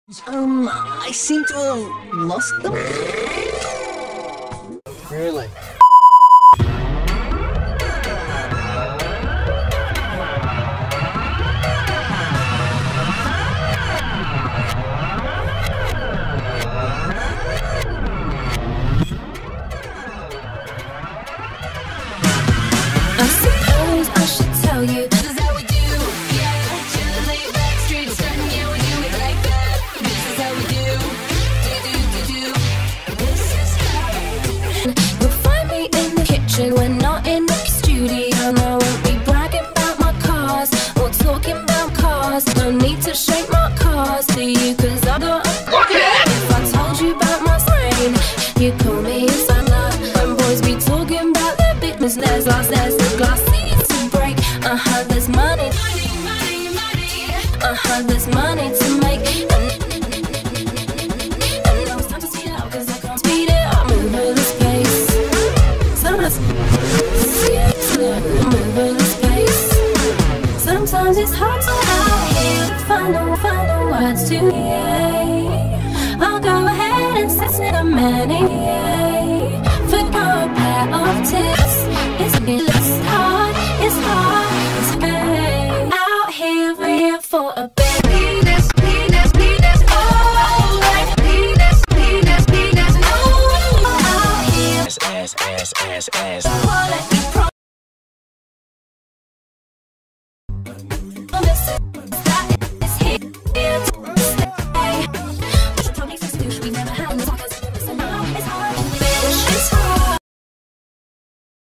I seem to have lost them. Really? I suppose I should tell you this is how we do. Yeah, chillin' back street, yeah, we do it like that. This is how we do. This is how we do. You'll find me in the kitchen when not in the studio. And I won't be bragging about my cars or talking about cars. No need to shake my cars to you, cause I got a rocket. If I told you about my brain, you'd call me a sailor. When boys be talking about their business, there's the glass needs to break. There's money. There's money to make. And now it's time to speed up, cause I can't speed it. I'm moving this pace. Moving this pace. Sometimes it's hard to out here to find the words to say. I'll go ahead and set a many. For a pair of tips.